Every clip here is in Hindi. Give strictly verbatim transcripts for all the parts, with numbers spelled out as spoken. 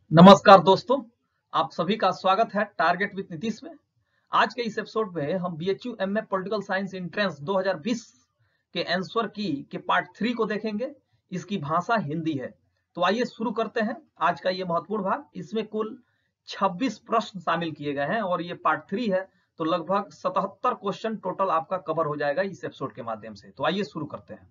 नमस्कार दोस्तों, आप सभी का स्वागत है टारगेट विद नीतीश में। आज के इस एपिसोड में हम BHU MA political science entrance दो हज़ार बीस के आंसर की के पार्ट थ्री को देखेंगे। इसकी भाषा हिंदी है। तो आइए शुरू करते हैं आज का ये महत्वपूर्ण भाग। इसमें कुल छब्बीस प्रश्न शामिल किए गए हैं और ये पार्ट थ्री है, तो लगभग सतहत्तर क्वेश्चन टोटल आपका कवर हो जाएगा इस एपिसोड के माध्यम से। तो आइए शुरू करते हैं।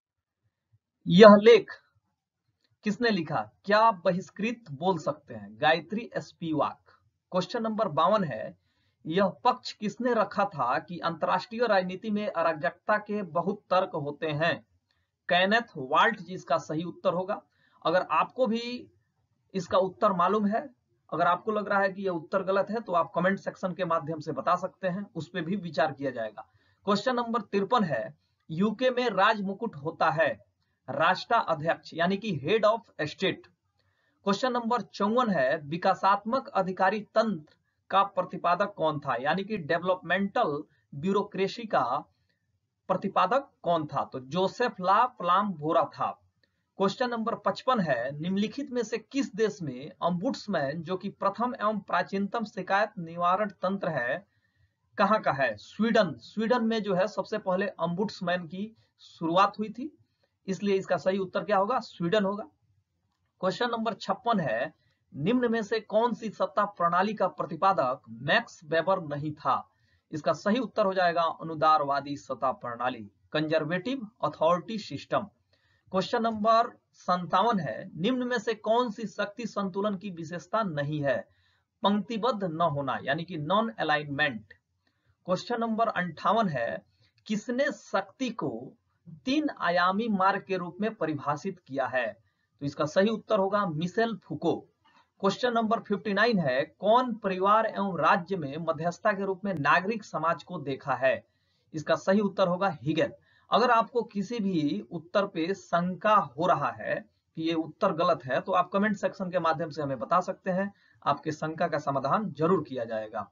यह लेख किसने लिखा? क्या आप बहिष्कृत बोल सकते हैं? गायत्री स्पिवाक। क्वेश्चन नंबर बावन है, यह पक्ष किसने रखा था कि अंतरराष्ट्रीय राजनीति में अराजकता के बहुत तर्क होते हैं? कैनेथ वाल्ट जी इसका सही उत्तर होगा। अगर आपको भी इसका उत्तर मालूम है, अगर आपको लग रहा है कि यह उत्तर गलत है, तो आप कमेंट सेक्शन के माध्यम से बता सकते हैं, उस पर भी विचार किया जाएगा। क्वेश्चन नंबर तिरपन है, यूके में राज मुकुट होता है राष्ट्राध्यक्ष यानी कि head of state. Question number चौवन है, विकासात्मक अधिकारी तंत्र का प्रतिपादक कौन था? यानी कि डेवलपमेंटल ब्यूरोक्रेसी का प्रतिपादक कौन था? तो जोसेफ ला प्लाम-बोरा था। क्वेश्चन नंबर पचपन है, निम्नलिखित में से किस देश में ombudsman जो कि प्रथम एवं प्राचीनतम शिकायत निवारण तंत्र है, कहां का है? स्वीडन। स्वीडन में जो है सबसे पहले ombudsman की शुरुआत हुई थी, इसलिए इसका सही उत्तर क्या होगा? स्वीडन होगा। क्वेश्चन नंबर छप्पन है, निम्न में से कौन सी सत्ता प्रणाली का प्रतिपादक मैक्स वेबर नहीं था? इसका सही उत्तर हो जाएगा अनुदारवादी सत्ता प्रणाली, conservative authority system. Question number संतावन है, निम्न में से कौन सी शक्ति संतुलन की विशेषता नहीं है? पंक्तिबद्ध न होना यानी कि नॉन अलाइनमेंट। क्वेश्चन नंबर अंठावन है, किसने शक्ति को तीन आयामी मार्ग के रूप में परिभाषित किया है? तो इसका सही उत्तर होगा मिशेल फुको। क्वेश्चन नंबर उनसठ है, कौन परिवार एवं राज्य में मध्यस्थता के रूप में नागरिक समाज को देखा है? इसका सही उत्तर होगा हिगेल। अगर आपको किसी भी उत्तर पे शंका हो रहा है कि ये उत्तर गलत है, तो आप कमेंट सेक्शन के माध्यम से हमें बता सकते हैं, आपके शंका का समाधान जरूर किया जाएगा।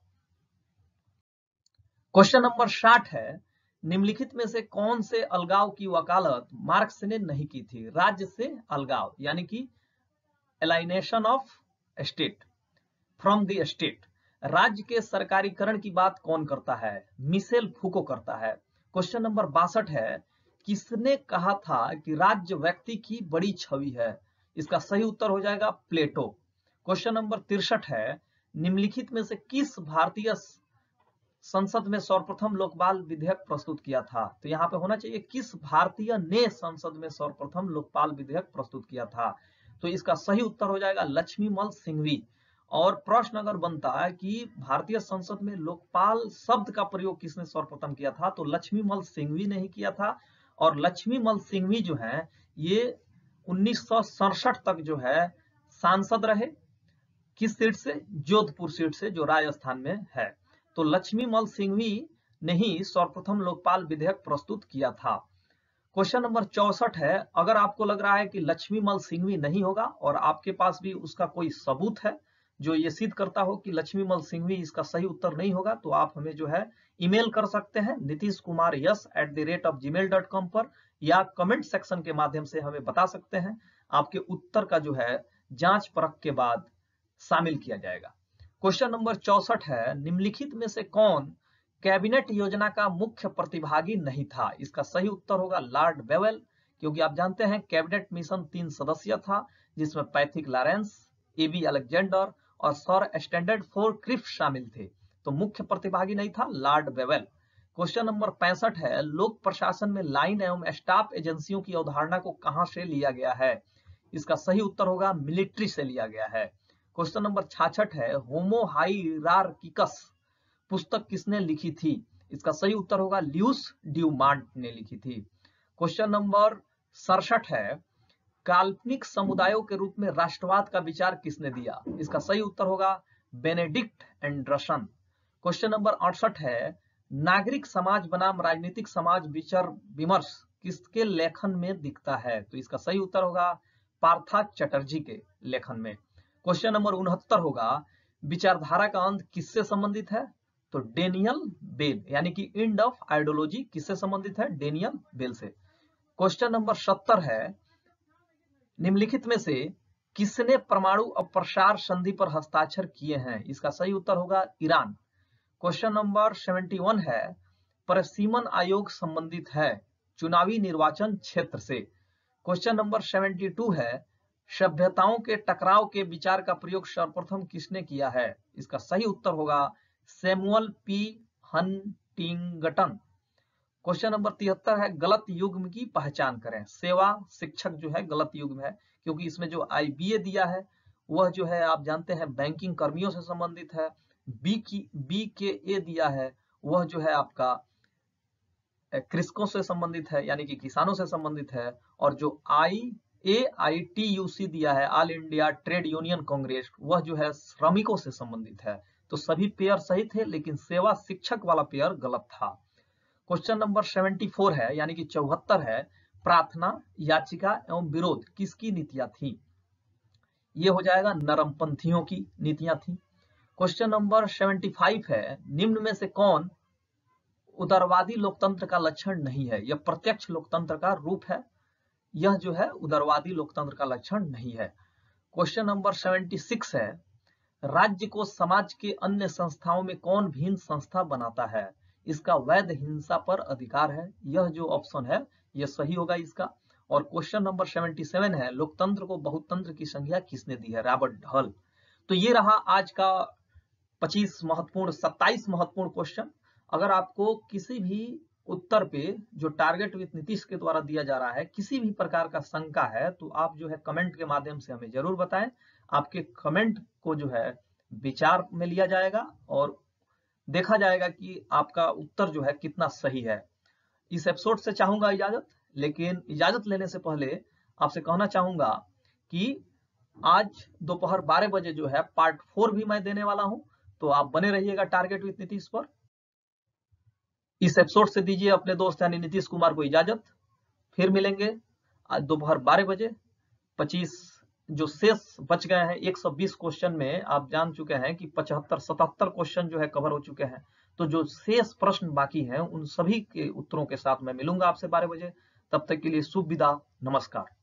क्वेश्चन नंबर साठ है, निम्नलिखित में से कौन से अलगाव की वकालत मार्क्स ने नहीं की थी? राज्य से अलगाव यानी कि alienation of state from the state. राज्य के सरकारीकरण की बात कौन करता है? मिशेल फुको करता है। क्वेश्चन नंबर बासठ है, किसने कहा था कि राज्य व्यक्ति की बड़ी छवि है? इसका सही उत्तर हो जाएगा प्लेटो। क्वेश्चन नंबर तिरसठ है, निम्नलिखित में से किस भारतीय संसद में सर्वप्रथम लोकपाल विधेयक प्रस्तुत किया था? तो यहाँ पे होना चाहिए किस भारतीय ने संसद में सर्वप्रथम लोकपाल विधेयक प्रस्तुत किया था। तो इसका सही उत्तर हो जाएगा लक्ष्मीमल सिंघवी। और प्रश्न अगर बनता है कि भारतीय संसद में लोकपाल शब्द का प्रयोग किसने सर्वप्रथम किया था, तो लक्ष्मीमल सिंघवी ने ही किया था। और लक्ष्मीमल सिंघवी जो है ये उन्नीस सौ सड़सठ तक जो है सांसद रहे। किस सीट से? जोधपुर सीट से, जो राजस्थान में है। तो लक्ष्मीमल सिंघवी ने ही सर्वप्रथम लोकपाल विधेयक प्रस्तुत किया था। क्वेश्चन नंबर चौसठ है, अगर आपको लग रहा है कि लक्ष्मीमल सिंघवी नहीं होगा और आपके पास भी उसका कोई सबूत है जो ये सिद्ध करता हो कि लक्ष्मीमल सिंघवी इसका सही उत्तर नहीं होगा, तो आप हमें जो है ईमेल कर सकते हैं Nitish Kumar yes at the rate of gmail dot com पर, या कमेंट सेक्शन के माध्यम से हमें बता सकते हैं। आपके उत्तर का जो है जांच परख के बाद शामिल किया जाएगा। क्वेश्चन नंबर चौसठ है, निम्नलिखित में से कौन कैबिनेट योजना का मुख्य प्रतिभागी नहीं था? इसका सही उत्तर होगा लॉर्ड बेवेल, क्योंकि आप जानते हैं कैबिनेट मिशन तीन सदस्यीय था, जिसमें पैथिक लॉरेंस, एबी अलेक्जेंडर और सर स्टैंडर्ड फोर क्रिफ्ट शामिल थे। तो मुख्य प्रतिभागी नहीं था लॉर्ड बेवेल। क्वेश्चन नंबर पैंसठ है, लोक प्रशासन में लाइन एवं स्टाफ एजेंसियों की अवधारणा को कहां से लिया गया है? इसका सही उत्तर होगा मिलिट्री से लिया गया है। क्वेश्चन नंबर छियासठ है, होमो हायरार्किकस पुस्तक किसने लिखी थी? इसका सही उत्तर होगा ल्यूस ड्यूमांट ने लिखी थी। क्वेश्चन नंबर सड़सठ है, काल्पनिक समुदायों के रूप में राष्ट्रवाद का विचार किसने दिया? इसका सही उत्तर होगा बेनेडिक्ट एंडरसन। क्वेश्चन नंबर अड़सठ है, नागरिक समाज बनाम राजनीतिक समाज विचार विमर्श किसके लेखन में दिखता है? तो इसका सही उत्तर होगा पार्था चटर्जी के लेखन में। क्वेश्चन नंबर उनहत्तर होगा, विचारधारा का अंत किससे संबंधित है? तो डेनियल बेल यानी कि एंड ऑफ आइडियोलॉजी किससे संबंधित है? डेनियल बेल से। क्वेश्चन नंबर सत्तर है, निम्नलिखित में से किसने परमाणु अप्रसार संधि पर हस्ताक्षर किए हैं? इसका सही उत्तर होगा ईरान। क्वेश्चन नंबर इकहत्तर है, परिसीमन आयोग संबंधित है चुनावी निर्वाचन क्षेत्र से। क्वेश्चन नंबर बहत्तर है, सभ्यताओं के टकराव के विचार का प्रयोग सर्वप्रथम किसने किया है? इसका सही उत्तर होगा Samuel P Huntington. Question number तिहत्तर है, गलत युग्म की पहचान करें। सेवा शिक्षक जो है गलत युग्म है, क्योंकि इसमें जो आई बी ए दिया है वह जो है आप जानते हैं बैंकिंग कर्मियों से संबंधित है। बी की बी के ए दिया है वह जो है आपका कृषकों से संबंधित है, यानी कि किसानों से संबंधित है। और जो आई ए आई टी यू सी दिया है, all India trade union Congress, वह जो है श्रमिकों से संबंधित है। तो सभी पेयर सही थे, लेकिन सेवा शिक्षक वाला पेयर गलत था। क्वेश्चन नंबर चौहत्तर है, यानी कि चौहत्तर है, प्रार्थना, याचिका एवं विरोध किसकी नीतियां थी? ये हो जाएगा नरमपंथियों की नीतियां थी। क्वेश्चन नंबर पचहत्तर है, निम्न में से कौन उदारवादी लोकतंत्र का लक्षण नहीं है? यह प्रत्यक्ष लोकतंत्र का रूप है, यह जो है उदारवादी लोकतंत्र का लक्षण नहीं है। क्वेश्चन नंबर छिहत्तर है, राज्य को समाज के अन्य संस्थाओं में कौन भिन्न संस्था बनाता है? इसका वैध हिंसा पर अधिकार है। यह जो ऑप्शन है यह सही होगा इसका। और क्वेश्चन नंबर सतहत्तर है, लोकतंत्र को बहुतंत्र की संज्ञा किसने दी है? रॉबर्ट हल। तो ये रहा आज का पच्चीस महत्वपूर्ण सत्ताईस महत्वपूर्ण क्वेश्चन। अगर आपको किसी भी उत्तर पे जो टारगेट विद नीतीश के द्वारा दिया जा रहा है किसी भी प्रकार का शंका है, तो आप जो है कमेंट के माध्यम से हमें जरूर बताएं। आपके कमेंट को जो है विचार में लिया जाएगा और देखा जाएगा कि आपका उत्तर जो है कितना सही है। इस एपिसोड से चाहूंगा इजाजत, लेकिन इजाजत लेने से पहले आपसे कहना चाहूंगा कि आज दोपहर बारह बजे जो है पार्ट फोर भी मैं देने वाला हूं, तो आप बने रहिएगा टारगेट विद नीतीश पर। इस एपिसोड से दीजिए अपने दोस्त यानी नीतीश कुमार को इजाजत। फिर मिलेंगे आज दोपहर बारह बजे। पच्चीस जो शेष बच गए हैं एक सौ बीस क्वेश्चन में आप जान चुके हैं कि पचहत्तर सतहत्तर क्वेश्चन जो है कवर हो चुके हैं। तो जो शेष प्रश्न बाकी हैं उन सभी के उत्तरों के साथ मैं मिलूंगा आपसे बारह बजे। तब तक के लिए शुभ विदा, नमस्कार।